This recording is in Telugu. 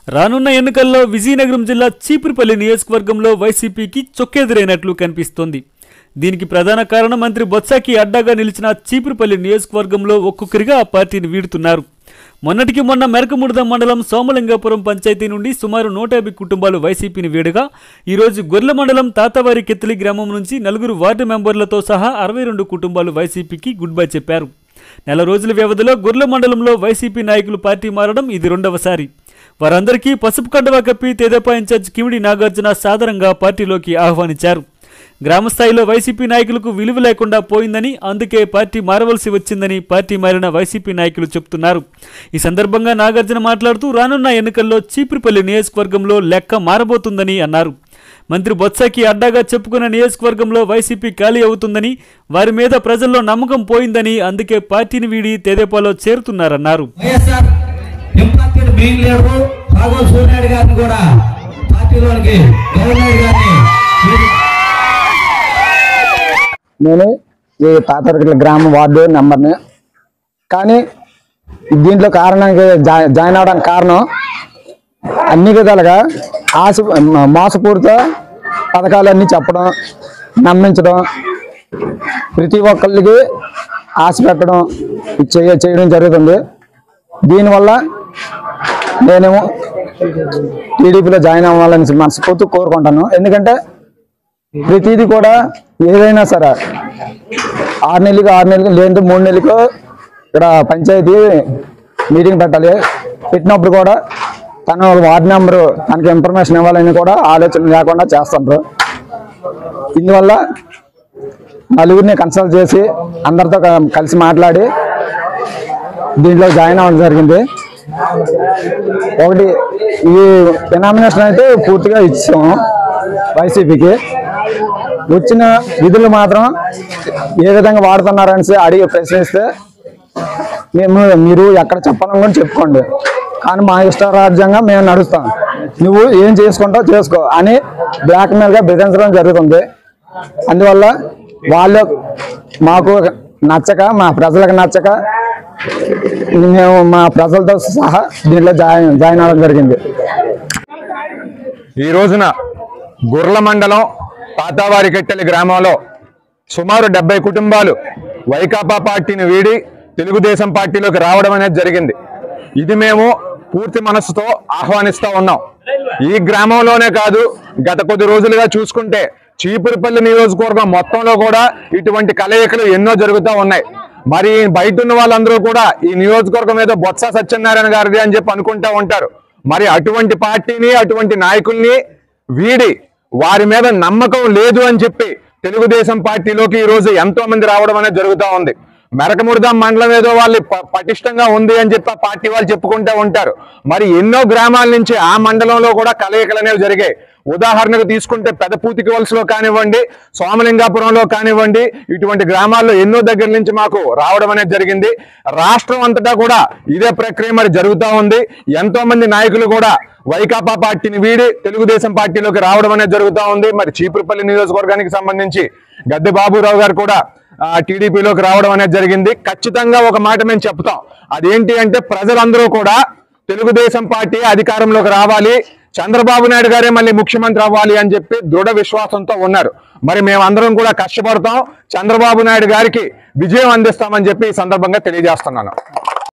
రానున్న ఎన్నికల్లో విజయనగరం జిల్లా చీపురుపల్లి నియోజకవర్గంలో వైసీపీకి చొక్కెదురైనట్లు కనిపిస్తోంది. దీనికి ప్రధాన కారణం మంత్రి బొత్సకి అడ్డాగా నిలిచిన చీపురుపల్లి నియోజకవర్గంలో ఒక్కొక్కరిగా ఆ పార్టీని వీడుతున్నారు. మొన్నటికి మొన్న మెరకముడద మండలం సోమలింగాపురం పంచాయతీ నుండి సుమారు 150 కుటుంబాలు వైసీపీని వీడగా ఈరోజు గొర్ల మండలం తాతవారి కెత్తలి గ్రామం నుంచి 4 వార్డు మెంబర్లతో సహా 62 కుటుంబాలు వైసీపీకి గుడ్ బై చెప్పారు. నెల రోజుల వ్యవధిలో గొర్ల మండలంలో వైసీపీ నాయకులు పార్టీ మారడం ఇది రెండవసారి. వారందరికీ పసుపు కండువా కప్పి తెదేపా ఇన్ఛార్జ్ కిమిడి నాగార్జున సాదరంగా పార్టీలోకి ఆహ్వానించారు. గ్రామస్థాయిలో వైసీపీ నాయకులకు విలువ లేకుండా పోయిందని, అందుకే పార్టీ మారవలసి వచ్చిందని పార్టీ మారిన వైసీపీ నాయకులు చెబుతున్నారు. ఈ సందర్భంగా నాగార్జున మాట్లాడుతూ రానున్న ఎన్నికల్లో చీపురుపల్లి నియోజకవర్గంలో లెక్క మారబోతుందని అన్నారు. మంత్రి బొత్సకి అడ్డాగా చెప్పుకున్న నియోజకవర్గంలో వైసీపీ ఖాళీ అవుతుందని, వారి మీద ప్రజల్లో నమ్మకం పోయిందని, అందుకే పార్టీని వీడి తెదేపాలో చేరుతున్నారన్నారు. నేను ఈ తాతరకట్ల గ్రామ వార్డు నెంబర్ని, కానీ దీంట్లో కారణానికి జాయిన్ అవడానికి కారణం అన్ని విధాలుగా మోసపూరిత పథకాలన్నీ చెప్పడం, నమ్మించడం, ప్రతి ఒక్కరికి ఆశ పెట్టడం చేయడం జరుగుతుంది. దీనివల్ల నేనేమో టీడీపీలో జాయిన్ అవ్వాలని మనస్ఫూర్తిగా కోరుకుంటాను. ఎందుకంటే ప్రతిదీ కూడా ఏదైనా సరే 6 నెలలకు లేదు 3 నెలలకు ఇక్కడ పంచాయతీ మీటింగ్ పెట్టాలి. పెట్టినప్పుడు కూడా తన వార్డు నెంబరు తనకి ఇన్ఫర్మేషన్ ఇవ్వాలని కూడా ఆలోచన లేకుండా చేస్తుంటారు. ఇందువల్ల నలుగురిని కన్సల్ట్ చేసి అందరితో కలిసి మాట్లాడి దీంట్లో జాయిన్ అవ్వడం జరిగింది. ఒకటి ఈ డినామినేషన్ అయితే పూర్తిగా ఇచ్చాము వైసీపీకి. వచ్చిన విధులు మాత్రం ఏ విధంగా వాడుతున్నారని అడిగి ప్రశ్నిస్తే మీరు ఎక్కడ చెప్పాలని కూడా చెప్పుకోండి, కానీ మా ఇష్టారాజ్యంగా మేము నడుస్తాం, నువ్వు ఏం చేసుకుంటావు చేసుకో అని బ్లాక్మెయిల్గా బెదిరించడం జరుగుతుంది. అందువల్ల వాళ్ళు మాకు నచ్చక, మా ప్రజలకు నచ్చక మేము మా ప్రజలతో సహా దీంట్లో జాయిన్ అవ్వడం జరిగింది. ఈ రోజున గొర్ల మండలం తాతవారి కెట్టెలి గ్రామంలో సుమారు 70 కుటుంబాలు వైకాపా పార్టీని వీడి తెలుగుదేశం పార్టీలోకి రావడం అనేది జరిగింది. ఇది మేము పూర్తి మనస్సుతో ఆహ్వానిస్తూ ఉన్నాం. ఈ గ్రామంలోనే కాదు, గత కొద్ది రోజులుగా చూసుకుంటే చీపురుపల్లి నియోజకవర్గం మొత్తంలో కూడా ఇటువంటి కలయికలు ఎన్నో జరుగుతూ ఉన్నాయి. మరి బయట ఉన్న వాళ్ళందరూ కూడా ఈ నియోజకవర్గం మీద బొత్స సత్యనారాయణ గారిది అని చెప్పి అనుకుంటూ ఉంటారు. మరి అటువంటి పార్టీని, అటువంటి నాయకుల్ని వీడి వారి మీద నమ్మకం లేదు అని చెప్పి తెలుగుదేశం పార్టీలోకి ఈరోజు ఎంతో మంది రావడం అనేది జరుగుతూ ఉంది. మెరకముడద మండలం ఏదో వాళ్ళు పటిష్టంగా ఉంది అని చెప్పి ఆ పార్టీ వాళ్ళు చెప్పుకుంటూ ఉంటారు. మరి ఎన్నో గ్రామాల నుంచి ఆ మండలంలో కూడా కలయికలు అనేవి జరిగాయి. ఉదాహరణకు తీసుకుంటే పెదపూతికి వలసలో కానివ్వండి, సోమలింగాపురంలో కానివ్వండి, ఇటువంటి గ్రామాల్లో ఎన్నో దగ్గర నుంచి మాకు రావడం అనేది జరిగింది. రాష్ట్రం అంతటా కూడా ఇదే ప్రక్రియ మరి జరుగుతూ ఉంది. ఎంతో మంది నాయకులు కూడా వైకాపా పార్టీని వీడి తెలుగుదేశం పార్టీలోకి రావడం అనేది జరుగుతూ ఉంది. మరి చీపురుపల్లి నియోజకవర్గానికి సంబంధించి గద్దె బాబురావు గారు కూడా టీడీపీలోకి రావడం అనేది జరిగింది. ఖచ్చితంగా ఒక మాట మేము చెప్తాం, అదేంటి అంటే ప్రజలందరూ కూడా తెలుగుదేశం పార్టీ అధికారంలోకి రావాలి, చంద్రబాబు నాయుడు గారే మళ్ళీ ముఖ్యమంత్రి అవ్వాలి అని చెప్పి దృఢ విశ్వాసంతో ఉన్నారు. మరి మేమందరం కూడా కష్టపడతాం, చంద్రబాబు నాయుడు గారికి విజయం అందిస్తామని చెప్పి ఈ సందర్భంగా తెలియజేస్తున్నాను.